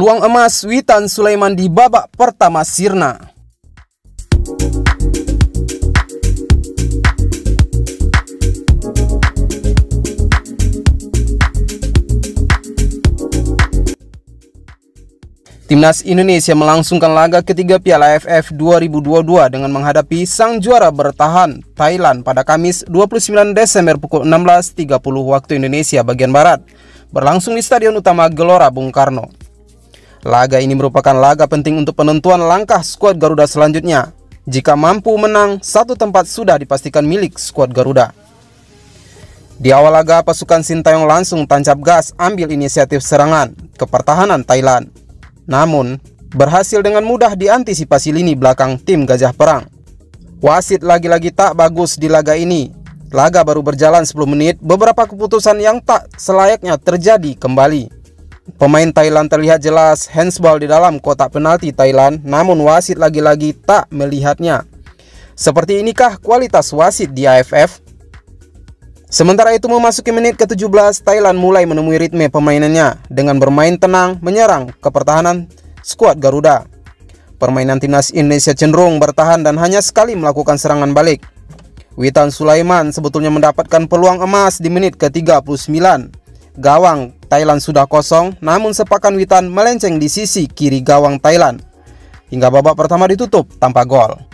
Peluang emas Witan Sulaiman di babak pertama sirna. Timnas Indonesia melangsungkan laga ketiga Piala AFF 2022 dengan menghadapi sang juara bertahan Thailand pada Kamis 29 Desember pukul 16.30 waktu Indonesia bagian Barat, berlangsung di Stadion Utama Gelora Bung Karno. Laga ini merupakan laga penting untuk penentuan langkah skuad Garuda selanjutnya. Jika mampu menang, satu tempat sudah dipastikan milik skuad Garuda. Di awal laga, pasukan Sintayong langsung tancap gas ambil inisiatif serangan ke pertahanan Thailand. Namun, berhasil dengan mudah diantisipasi lini belakang tim Gajah Perang. Wasit lagi-lagi tak bagus di laga ini. Laga baru berjalan 10 menit, beberapa keputusan yang tak selayaknya terjadi kembali. Pemain Thailand terlihat jelas handsball di dalam kotak penalti Thailand, namun wasit lagi-lagi tak melihatnya. Seperti inikah kualitas wasit di AFF? Sementara itu memasuki menit ke-17, Thailand mulai menemui ritme permainannya dengan bermain tenang menyerang ke pertahanan skuad Garuda. Permainan timnas Indonesia cenderung bertahan dan hanya sekali melakukan serangan balik. Witan Sulaiman sebetulnya mendapatkan peluang emas di menit ke-39. Gawang Thailand sudah kosong, namun sepakan Witan melenceng di sisi kiri gawang Thailand hingga babak pertama ditutup tanpa gol.